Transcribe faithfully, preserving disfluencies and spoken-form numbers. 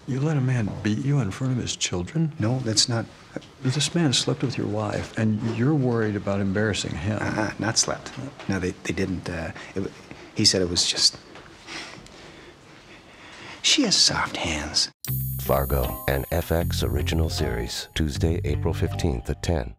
You let a man beat you in front of his children? No, that's not... This man slept with your wife, and you're worried about embarrassing him. Uh-uh, not slept. No, they, they didn't. Uh, it, he said it was just... She has soft hands. Fargo, an F X original series, Tuesday, April fifteenth at ten.